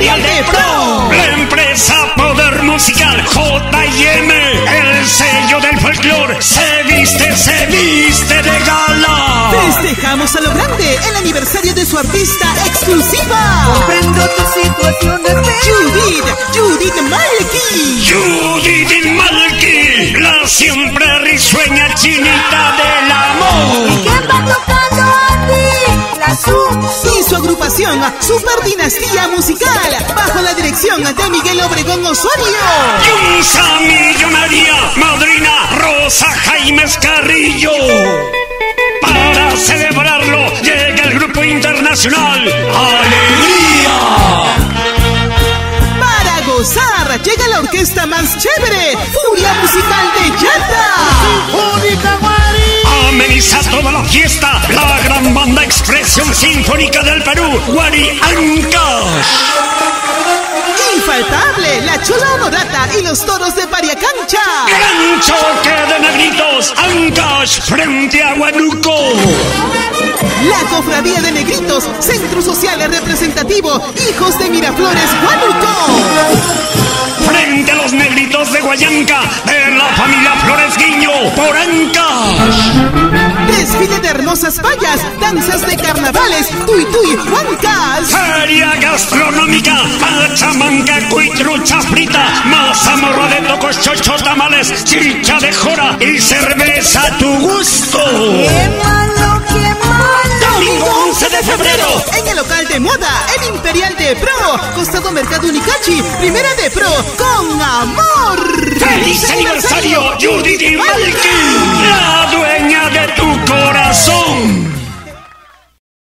Imperial de Pro. La empresa Poder Musical J&M, el sello del folclore, se viste de gala. Festejamos a lo grande el aniversario de su artista exclusiva. Comprendo tu situación de Judith Malky. Judith Malky, la siempre risueña chinita del amor. ¿Y quién va tocando aquí? La Y su agrupación Super Dinastía Musical, bajo la dirección de Miguel Obregón Osorio. Yunza Millonaria, madrina Rosa Jaimes Carrillo. Para celebrarlo llega el grupo internacional Alegría. Para gozar llega la orquesta más chévere, Furia Musical de Yata. Ameniza toda la fiesta la gran banda Expresión Sinfónica del Perú, Guari Ancash. Infaltable, la Chola Honorata y los Toros de Pariacancha. Gran choque de negritos, Ancash frente a Huánuco. La Cofradía de Negritos, Centro Social Representativo, Hijos de Miraflores, Huánuco. Frente a los negritos de Guayanca, de la familia Flores Guiño, por Ancash. Desfile de hermosas payas, danzas de carnavales, Tuy Huancas. Feria gastronómica, pachamanca, cuitrucha frita, mazamorra de tocos, chocho, tamales, chicha de jora y cerveza a tu gusto. ¡Qué malo, qué malo! Domingo 11 de febrero. En el local de moda, el Imperial de Pro, costado Mercado Unicachi, Primera de Pro, con amor. ¡Feliz aniversario, Judith Malky! La dueña de tu corazón.